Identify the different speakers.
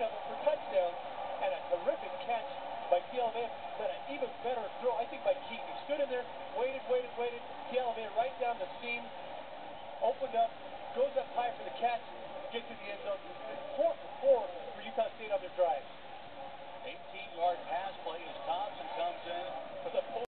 Speaker 1: of it for touchdown, and a terrific catch by Tialavea, but an even better throw, I think, by Keeton. He stood in there, waited. Tialavea right down the seam, opened up, goes up high for the catch, gets to the end zone. 4 for 4 for Utah State on their drive.